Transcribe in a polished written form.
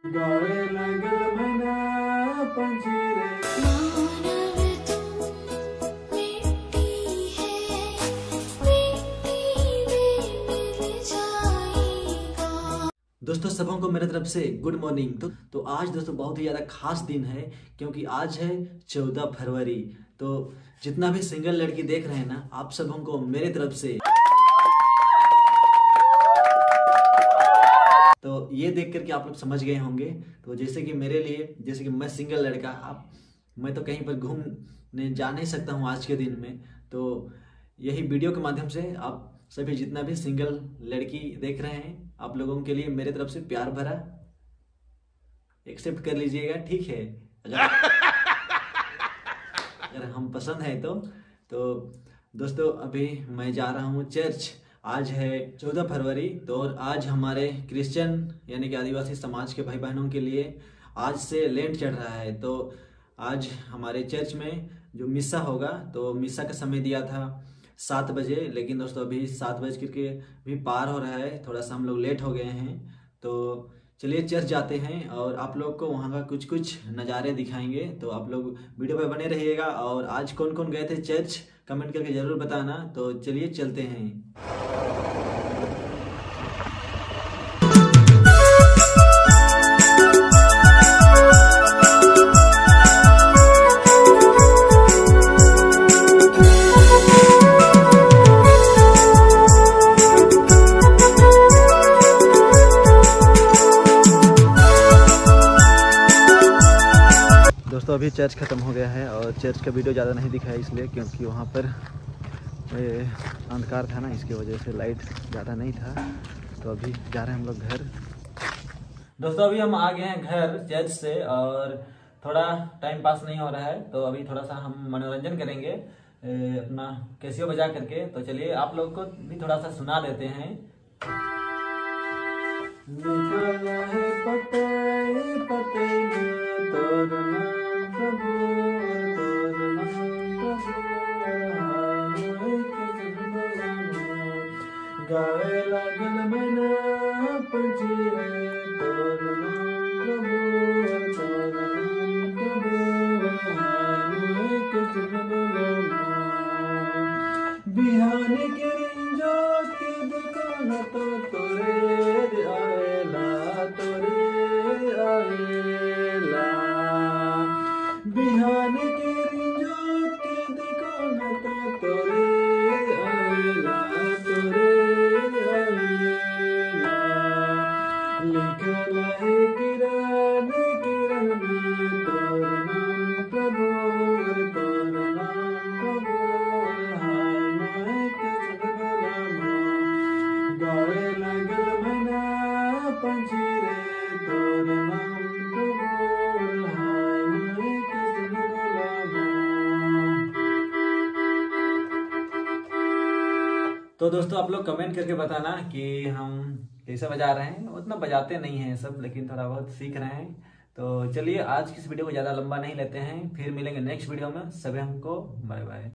गावे लागल मना पंछी रे। दोस्तों सबों को मेरे तरफ से गुड मॉर्निंग। तो आज दोस्तों बहुत ही ज़्यादा खास दिन है क्योंकि आज है 14 फरवरी। तो जितना भी सिंगल लड़की देख रहे हैं ना, आप सबों को मेरे तरफ से तो ये देख करके आप लोग समझ गए होंगे। तो जैसे कि मेरे लिए, जैसे कि मैं सिंगल लड़का, मैं तो कहीं पर घूमने जा नहीं सकता हूँ आज के दिन में। तो यही वीडियो के माध्यम से आप सभी जितना भी सिंगल लड़की देख रहे हैं, आप लोगों के लिए मेरे तरफ से प्यार भरा एक्सेप्ट कर लीजिएगा, ठीक है। अगर हम पसंद है तो दोस्तों अभी मैं जा रहा हूँ चर्च। आज है 14 फरवरी। तो आज हमारे क्रिश्चियन यानी कि आदिवासी समाज के भाई बहनों के लिए आज से लेंट चढ़ रहा है। तो आज हमारे चर्च में जो मिसा होगा, तो मिसा का समय दिया था 7 बजे, लेकिन दोस्तों अभी 7 बज करके भी पार हो रहा है। थोड़ा सा हम लोग लेट हो गए हैं। तो चलिए चर्च जाते हैं और आप लोग को वहाँ का कुछ कुछ नज़ारे दिखाएंगे। तो आप लोग वीडियो पे बने रहिएगा। और आज कौन कौन गए थे चर्च कमेंट करके ज़रूर बताना। तो चलिए चलते हैं। दोस्तों अभी चर्च ख़त्म हो गया है और चर्च का वीडियो ज़्यादा नहीं दिखाया इसलिए क्योंकि वहाँ पर अंधकार था ना, इसकी वजह से लाइट ज़्यादा नहीं था। तो अभी जा रहे हैं हम लोग घर। दोस्तों अभी हम आ गए हैं घर चर्च से और थोड़ा टाइम पास नहीं हो रहा है। तो अभी थोड़ा सा हम मनोरंजन करेंगे अपना कैसियो बजा करके। तो चलिए आप लोग को भी थोड़ा सा सुना देते हैं। गावे लागल मना पंछी रे, तोर नाम प्रभु, तोर नाम प्रभु, हाय के सुनबला। बिहान के रिंजोत के दुकान तो तोरे आएला, तोरे आएला। बिहान के रिंजोत के दुकान तो तोरे आएला, तोरे लिखल है किरण किरण में तोर नाम प्रभु, तोर नाम प्रभु, हाय माय के सुनबला। गावे लागल मना पंछी रे, तोर नाम प्रभु, हाय माय के सुनबला। तो दोस्तों आप लोग कमेंट करके बताना कि हम कैसे बजा रहे हैं। उतना बजाते नहीं हैं सब, लेकिन थोड़ा बहुत सीख रहे हैं। तो चलिए आज की इस वीडियो को ज़्यादा लंबा नहीं लेते हैं, फिर मिलेंगे नेक्स्ट वीडियो में। सभी हमको बाय बाय।